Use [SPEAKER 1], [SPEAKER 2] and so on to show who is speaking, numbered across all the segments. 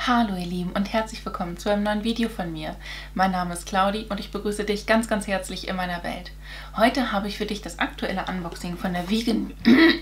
[SPEAKER 1] Hallo ihr Lieben und herzlich willkommen zu einem neuen Video von mir. Mein Name ist Claudi und ich begrüße dich ganz, ganz herzlich in meiner Welt. Heute habe ich für dich das aktuelle Unboxing von der Vegan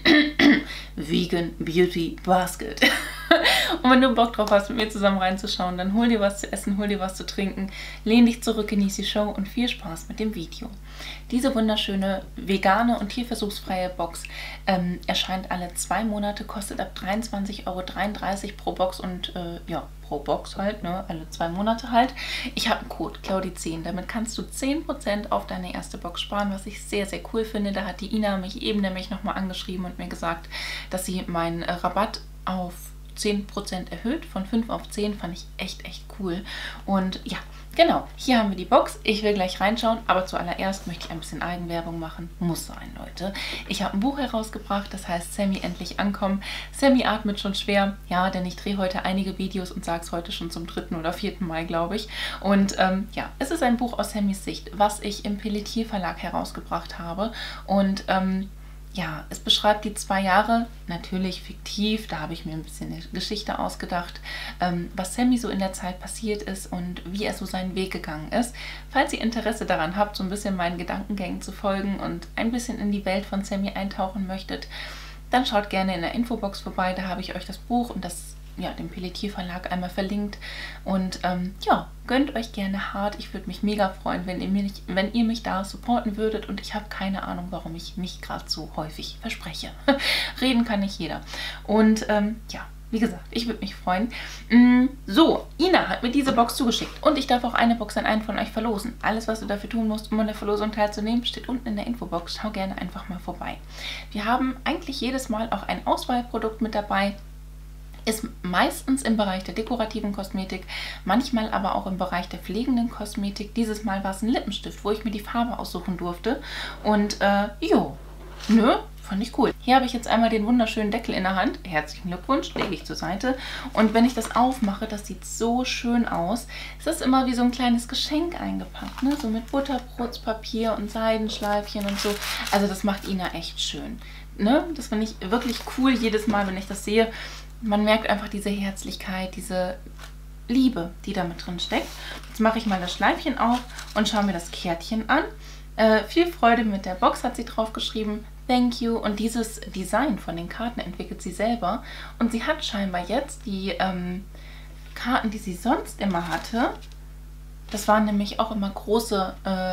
[SPEAKER 1] Beauty Basket. Und wenn du Bock drauf hast, mit mir zusammen reinzuschauen, dann hol dir was zu essen, hol dir was zu trinken, lehn dich zurück, genieß die Show und viel Spaß mit dem Video. Diese wunderschöne vegane und tierversuchsfreie Box erscheint alle 2 Monate, kostet ab 23,33 € pro Box und ja, pro Box halt, ne, alle 2 Monate halt. Ich habe einen Code, Claudi10, damit kannst du 10% auf deine erste Box sparen, was ich sehr, sehr cool finde. Da hat die Ina mich eben nämlich nochmal angeschrieben und mir gesagt, dass sie meinen Rabatt auf 10% erhöht, von 5 auf 10, fand ich echt cool. Und ja, genau, hier haben wir die Box. Ich will gleich reinschauen, aber zuallererst möchte ich ein bisschen Eigenwerbung machen. Muss sein, Leute. Ich habe ein Buch herausgebracht, das heißt Sammy endlich ankommen. Sammy atmet schon schwer, ja, denn ich drehe heute einige Videos und sage es heute schon zum 3. oder 4. Mal, glaube ich. Und ja, es ist ein Buch aus Sammys Sicht, was ich im Pelletier Verlag herausgebracht habe. Und ja, es beschreibt die 2 Jahre, natürlich fiktiv, da habe ich mir ein bisschen eine Geschichte ausgedacht, was Sammy so in der Zeit passiert ist und wie er so seinen Weg gegangen ist. Falls ihr Interesse daran habt, so ein bisschen meinen Gedankengängen zu folgen und ein bisschen in die Welt von Sammy eintauchen möchtet, dann schaut gerne in der Infobox vorbei, da habe ich euch das Buch und den Pelletier Verlag einmal verlinkt. Und ja, gönnt euch gerne hart. Ich würde mich mega freuen, wenn ihr mich da supporten würdet. Und ich habe keine Ahnung, warum ich mich gerade so häufig verspreche. Reden kann nicht jeder. Und ja, wie gesagt, ich würde mich freuen. So, Ina hat mir diese Box zugeschickt. Und ich darf auch eine Box an einen von euch verlosen. Alles, was du dafür tun musst, um an der Verlosung teilzunehmen, steht unten in der Infobox. Schau gerne einfach mal vorbei. Wir haben eigentlich jedes Mal auch ein Auswahlprodukt mit dabei. Ist meistens im Bereich der dekorativen Kosmetik, manchmal aber auch im Bereich der pflegenden Kosmetik. Dieses Mal war es ein Lippenstift, wo ich mir die Farbe aussuchen durfte. Und jo, ne, fand ich cool. Hier habe ich jetzt einmal den wunderschönen Deckel in der Hand. Herzlichen Glückwunsch, lege ich zur Seite. Und wenn ich das aufmache, das sieht so schön aus. Es ist immer wie so ein kleines Geschenk eingepackt, ne? So mit Butterbrotspapier und Seidenschleifchen und so. Also das macht Ina echt schön. Ne? Das finde ich wirklich cool jedes Mal, wenn ich das sehe. Man merkt einfach diese Herzlichkeit, diese Liebe, die da mit drin steckt. Jetzt mache ich mal das Schleifchen auf und schaue mir das Kärtchen an. Viel Freude mit der Box, hat sie drauf geschrieben. Thank you. Und dieses Design von den Karten entwickelt sie selber. Und sie hat scheinbar jetzt die Karten, die sie sonst immer hatte. Das waren nämlich auch immer große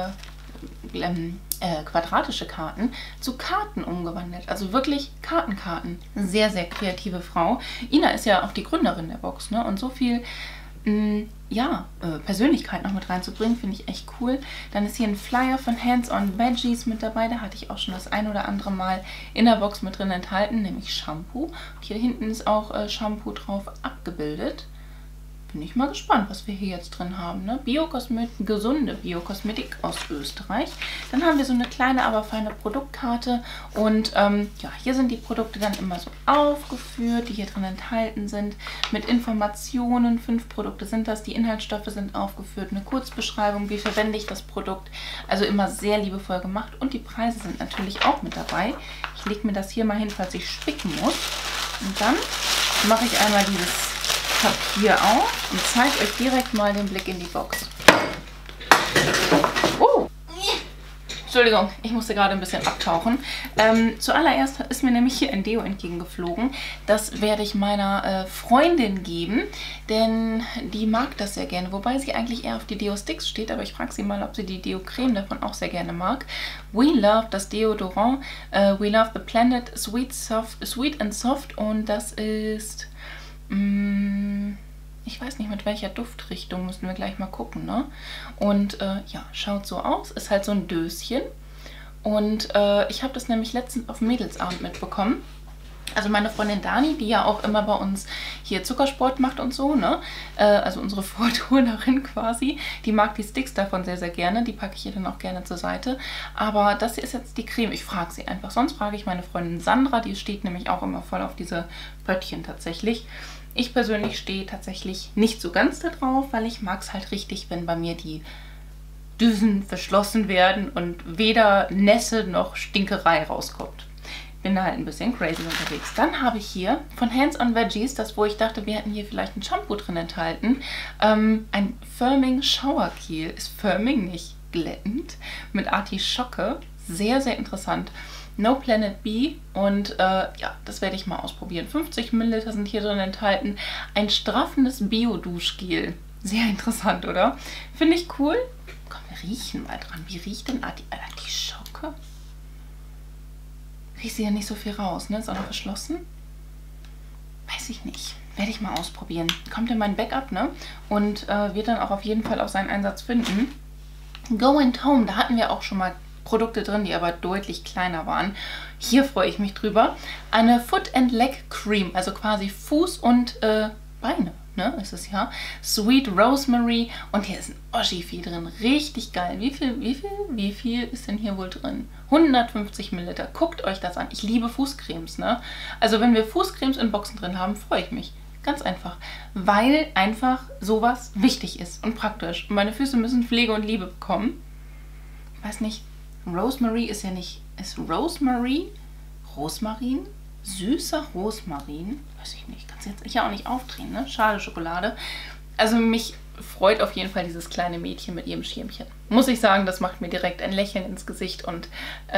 [SPEAKER 1] quadratische Karten zu Karten umgewandelt. Also wirklich Karten. Sehr, sehr kreative Frau. Ina ist ja auch die Gründerin der Box, ne? Und so viel ja, Persönlichkeit noch mit reinzubringen, finde ich echt cool. Dann ist hier ein Flyer von Hands-on Veggies mit dabei. Da hatte ich auch schon das ein oder andere Mal in der Box mit drin enthalten, nämlich Shampoo. Und hier hinten ist auch Shampoo drauf abgebildet. Bin ich mal gespannt, was wir hier jetzt drin haben. Ne? Gesunde Biokosmetik aus Österreich. Dann haben wir so eine kleine, aber feine Produktkarte. Und ja, hier sind die Produkte dann immer so aufgeführt, die hier drin enthalten sind. Mit Informationen, 5 Produkte sind das. Die Inhaltsstoffe sind aufgeführt. Eine Kurzbeschreibung, wie verwende ich das Produkt. Also immer sehr liebevoll gemacht. Und die Preise sind natürlich auch mit dabei. Ich lege mir das hier mal hin, falls ich spicken muss. Und dann mache ich einmal dieses Papier auf und zeige euch direkt mal den Blick in die Box. Oh! Entschuldigung, ich musste gerade ein bisschen abtauchen. Zuallererst ist mir nämlich hier ein Deo entgegengeflogen. Das werde ich meiner Freundin geben, denn die mag das sehr gerne. Wobei sie eigentlich eher auf die Deo-Sticks steht, aber ich frage sie mal, ob sie die Deo-Creme davon auch sehr gerne mag. We Love, das Deodorant. We Love the Planet Sweet and Soft, und das ist... ich weiß nicht, mit welcher Duftrichtung, müssen wir gleich mal gucken, ne? Und ja, schaut so aus, ist halt so ein Döschen. Und ich habe das nämlich letztens auf Mädelsabend mitbekommen. Also meine Freundin Dani, die ja auch immer bei uns hier Zuckersport macht und so, ne? Also unsere Vorturnerin quasi, die mag die Sticks davon sehr, sehr gerne. Die packe ich ihr dann auch gerne zur Seite. Aber das hier ist jetzt die Creme. Ich frage sie einfach. Sonst frage ich meine Freundin Sandra, die steht nämlich auch immer voll auf diese Pöttchen tatsächlich. Ich persönlich stehe tatsächlich nicht so ganz da drauf, weil ich mag es halt richtig, wenn bei mir die Düsen verschlossen werden und weder Nässe noch Stinkerei rauskommt. bin da halt ein bisschen crazy unterwegs. Dann habe ich hier von Hands on Veggies, das wo ich dachte, wir hätten hier vielleicht ein Shampoo drin enthalten, ein Firming Shower Gel. Ist Firming nicht glättend? Mit Artischocke. Sehr, sehr interessant. No Planet B und ja, das werde ich mal ausprobieren. 50 Milliliter sind hier drin enthalten. Ein straffendes Bio-Duschgel. Sehr interessant, oder? Finde ich cool. Komm, wir riechen mal dran. Wie riecht denn Artischocke? Riecht sie ja nicht so viel raus, ne? Ist auch noch verschlossen. Weiß ich nicht. Werde ich mal ausprobieren. Kommt in mein Backup, ne? Und wird dann auch auf jeden Fall auch seinen Einsatz finden. Go and Home, da hatten wir auch schon mal Produkte drin, die aber deutlich kleiner waren. Hier freue ich mich drüber. Eine Foot and Leg Cream, also quasi Fuß und Beine, ne, ist es ja. Sweet Rosemary und hier ist ein Oshifi drin. Richtig geil. Wie viel ist denn hier wohl drin? 150 Milliliter. Guckt euch das an. Ich liebe Fußcremes, ne? Also wenn wir Fußcremes in Boxen drin haben, freue ich mich. Ganz einfach. Weil einfach sowas wichtig ist und praktisch. Und meine Füße müssen Pflege und Liebe bekommen. Ich weiß nicht, Rosemary ist ja nicht... Ist Rosemary? Rosmarin? Süßer Rosmarin? Weiß ich nicht. Kannst du jetzt hier auch nicht aufdrehen, ne? Schade Schokolade. Also mich freut auf jeden Fall dieses kleine Mädchen mit ihrem Schirmchen. Muss ich sagen, das macht mir direkt ein Lächeln ins Gesicht und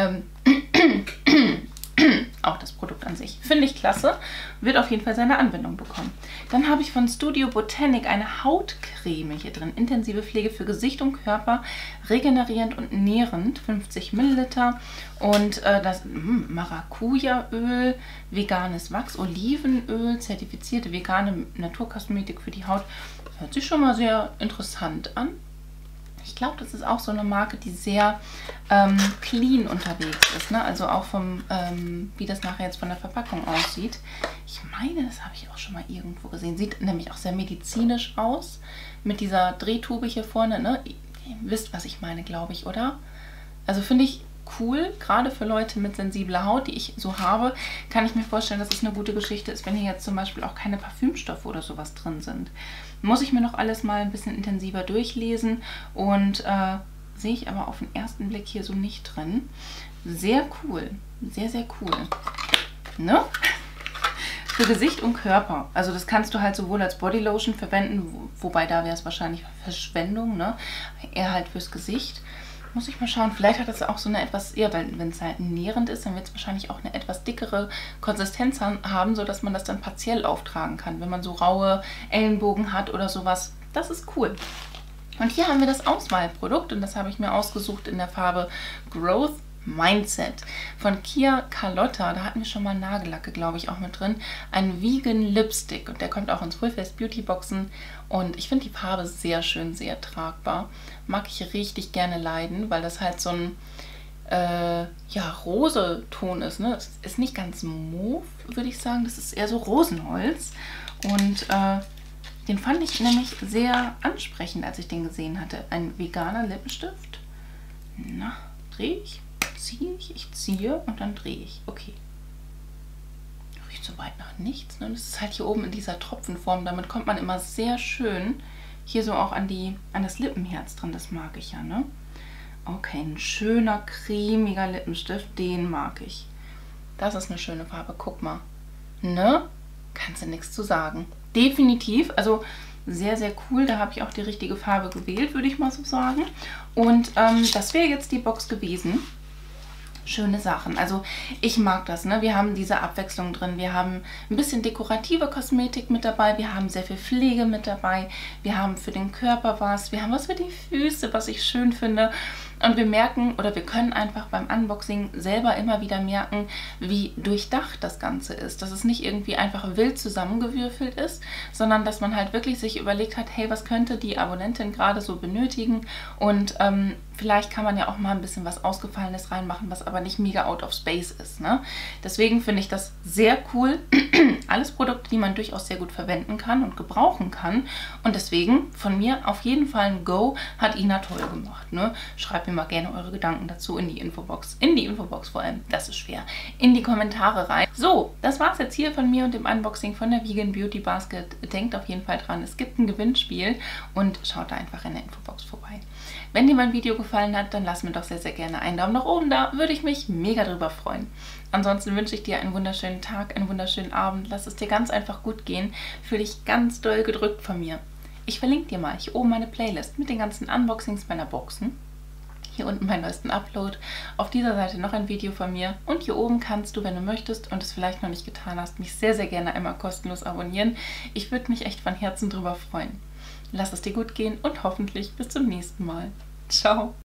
[SPEAKER 1] auch das Produkt an sich. Finde ich klasse. Wird auf jeden Fall seine Anwendung bekommen. Dann habe ich von Studio Botanic eine Hautcreme hier drin. Intensive Pflege für Gesicht und Körper. Regenerierend und nährend. 50 Milliliter. Und das Maracuja-Öl, veganes Wachs, Olivenöl, zertifizierte vegane Naturkosmetik für die Haut. Hört sich schon mal sehr interessant an. Ich glaube, das ist auch so eine Marke, die sehr clean unterwegs ist, ne? Also auch vom, wie das nachher jetzt von der Verpackung aussieht. Ich meine, das habe ich auch schon mal irgendwo gesehen. Sieht nämlich auch sehr medizinisch aus. Mit dieser Drehtube hier vorne, ne? Ihr wisst, was ich meine, glaube ich, oder? Also finde ich cool, gerade für Leute mit sensibler Haut, die ich so habe, kann ich mir vorstellen, dass es eine gute Geschichte ist, wenn hier jetzt zum Beispiel auch keine Parfümstoffe oder sowas drin sind. Muss ich mir noch alles mal ein bisschen intensiver durchlesen und sehe ich aber auf den ersten Blick hier so nicht drin. Sehr cool. Sehr, sehr cool. Ne? Für Gesicht und Körper. Also das kannst du halt sowohl als Bodylotion verwenden, wobei da wäre es wahrscheinlich Verschwendung, ne? Eher halt fürs Gesicht. Muss ich mal schauen. Vielleicht hat das auch so eine etwas, ja, wenn es halt nährend ist, dann wird es wahrscheinlich auch eine etwas dickere Konsistenz haben, sodass man das dann partiell auftragen kann, wenn man so raue Ellenbogen hat oder sowas. Das ist cool. Und hier haben wir das Auswahlprodukt und das habe ich mir ausgesucht in der Farbe Growth Mindset von Kia Carlotta. Da hatten wir schon mal Nagellacke, glaube ich, auch mit drin. Ein Vegan Lipstick und der kommt auch ins Full Face Beauty Boxen und ich finde die Farbe sehr schön, sehr tragbar. Mag ich richtig gerne leiden, weil das halt so ein ja, Rose-Ton ist, ne? Es ist nicht ganz mauve, würde ich sagen. Das ist eher so Rosenholz und den fand ich nämlich sehr ansprechend, als ich den gesehen hatte. Ein veganer Lippenstift. Na, drehe ich? Ziehe ich? Ich ziehe und dann drehe ich. Okay. Riecht soweit nach nichts. Ne? Das ist halt hier oben in dieser Tropfenform. Damit kommt man immer sehr schön hier so auch an das Lippenherz dran. Das mag ich ja, ne? Okay, ein schöner, cremiger Lippenstift. Den mag ich. Das ist eine schöne Farbe. Guck mal. Ne? Kannst du nichts zu sagen. Definitiv. Also sehr, sehr cool. Da habe ich auch die richtige Farbe gewählt, würde ich mal so sagen. Und das wäre jetzt die Box gewesen. Schöne Sachen. Also ich mag das, ne? Wir haben diese Abwechslung drin. Wir haben ein bisschen dekorative Kosmetik mit dabei. Wir haben sehr viel Pflege mit dabei. Wir haben für den Körper was. Wir haben was für die Füße, was ich schön finde. Und wir merken oder wir können einfach beim Unboxing selber immer wieder merken, wie durchdacht das Ganze ist. Dass es nicht irgendwie einfach wild zusammengewürfelt ist, sondern dass man halt wirklich sich überlegt hat, hey, was könnte die Abonnentin gerade so benötigen? Und vielleicht kann man ja auch mal ein bisschen was Ausgefallenes reinmachen, was aber nicht mega out of space ist, ne? Deswegen finde ich das sehr cool. Alles Produkte, die man durchaus sehr gut verwenden kann und gebrauchen kann. Und deswegen von mir auf jeden Fall ein Go, hat Ina toll gemacht, ne? Schreibt Schreibt mir mal gerne eure Gedanken dazu in die Infobox. In die Infobox vor allem, das ist schwer. In die Kommentare rein. So, das war's jetzt hier von mir und dem Unboxing von der Vegan Beauty Basket. Denkt auf jeden Fall dran, es gibt ein Gewinnspiel und schaut da einfach in der Infobox vorbei. Wenn dir mein Video gefallen hat, dann lass mir doch sehr, sehr gerne einen Daumen nach oben da. Würde ich mich mega drüber freuen. Ansonsten wünsche ich dir einen wunderschönen Tag, einen wunderschönen Abend. Lass es dir ganz einfach gut gehen. Fühl dich ganz doll gedrückt von mir. Ich verlinke dir mal hier oben meine Playlist mit den ganzen Unboxings meiner Boxen. Hier unten meinen neuesten Upload. Auf dieser Seite noch ein Video von mir. Und hier oben kannst du, wenn du möchtest und es vielleicht noch nicht getan hast, mich sehr, sehr gerne einmal kostenlos abonnieren. Ich würde mich echt von Herzen drüber freuen. Lass es dir gut gehen und hoffentlich bis zum nächsten Mal. Ciao!